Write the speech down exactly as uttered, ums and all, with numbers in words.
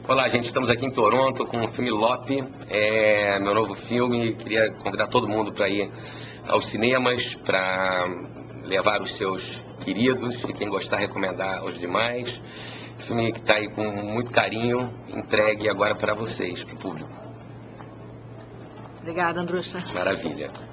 Olá, gente, estamos aqui em Toronto com o filme Lope, é meu novo filme. Queria convidar todo mundo para ir aos cinemas, para levar os seus queridos e quem gostar recomendar aos demais. Filme que está aí com muito carinho, entregue agora para vocês, para o público. Obrigada, Andrucha. Maravilha.